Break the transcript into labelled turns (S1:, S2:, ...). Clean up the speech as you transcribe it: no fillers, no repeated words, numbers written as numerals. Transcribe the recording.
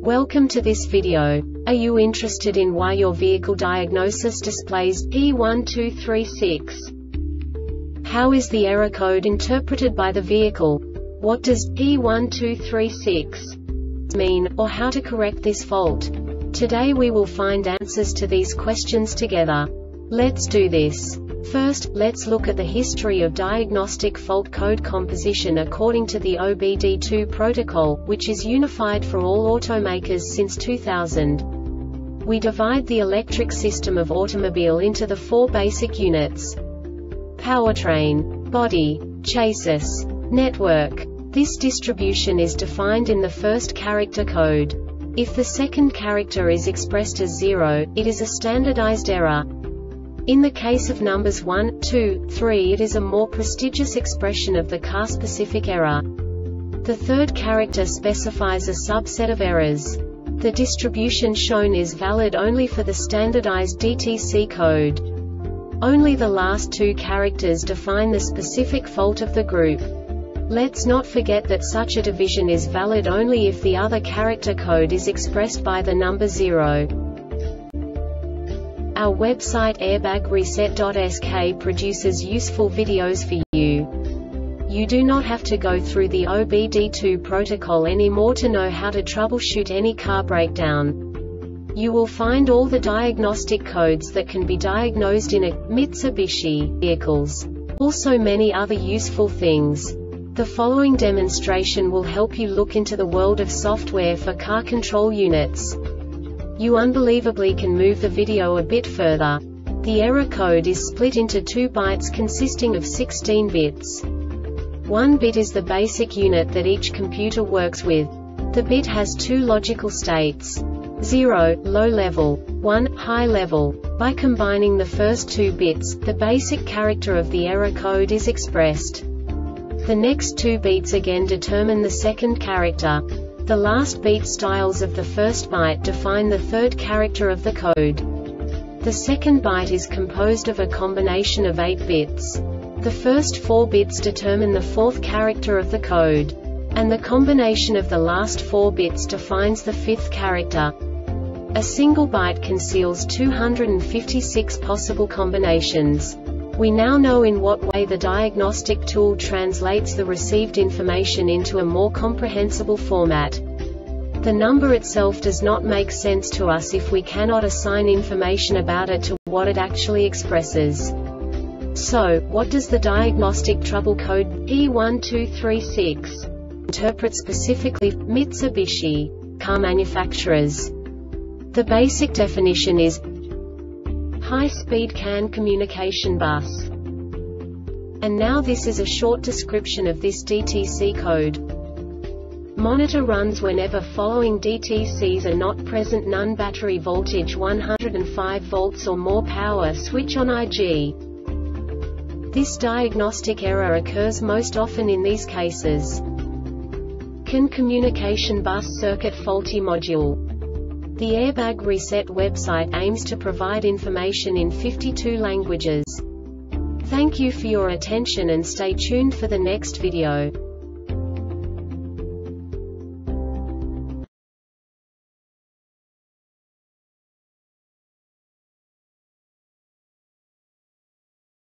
S1: Welcome to this video. Are you interested in why your vehicle diagnosis displays P1236? How is the error code interpreted by the vehicle? What does P1236 mean, or how to correct this fault? Today we will find answers to these questions together. Let's do this. First, let's look at the history of diagnostic fault code composition according to the OBD2 protocol, which is unified for all automakers since 2000. We divide the electric system of automobile into the four basic units: powertrain, body, chassis, network. This distribution is defined in the first character code. If the second character is expressed as 0, it is a standardized error. In the case of numbers 1, 2, 3, it is a more prestigious expression of the car-specific error. The third character specifies a subset of errors. The distribution shown is valid only for the standardized DTC code. Only the last two characters define the specific fault of the group. Let's not forget that such a division is valid only if the other character code is expressed by the number 0. Our website airbagreset.sk produces useful videos for you. You do not have to go through the OBD2 protocol anymore to know how to troubleshoot any car breakdown. You will find all the diagnostic codes that can be diagnosed in a Mitsubishi vehicles. Also many other useful things. The following demonstration will help you look into the world of software for car control units. You unbelievably can move the video a bit further. The error code is split into 2 bytes consisting of 16 bits. 1 bit is the basic unit that each computer works with. The bit has 2 logical states: 0, low level, 1, high level. By combining the first 2 bits, the basic character of the error code is expressed. The next 2 beats again determine the second character. The last beat styles of the first byte define the third character of the code. The second byte is composed of a combination of 8 bits. The first 4 bits determine the fourth character of the code. And the combination of the last 4 bits defines the fifth character. A single byte conceals 256 possible combinations. We now know in what way the diagnostic tool translates the received information into a more comprehensible format. The number itself does not make sense to us if we cannot assign information about it to what it actually expresses. So, what does the diagnostic trouble code P1236 interpret specifically for Mitsubishi car manufacturers? The basic definition is high-speed CAN communication bus. And now this is a short description of this DTC code. Monitor runs whenever following DTCs are not present: none, battery voltage 105 volts or more, power switch on IG. This diagnostic error occurs most often in these cases: CAN communication bus circuit faulty module. The Airbag Reset website aims to provide information in 52 languages. Thank you for your attention and stay tuned for the next video.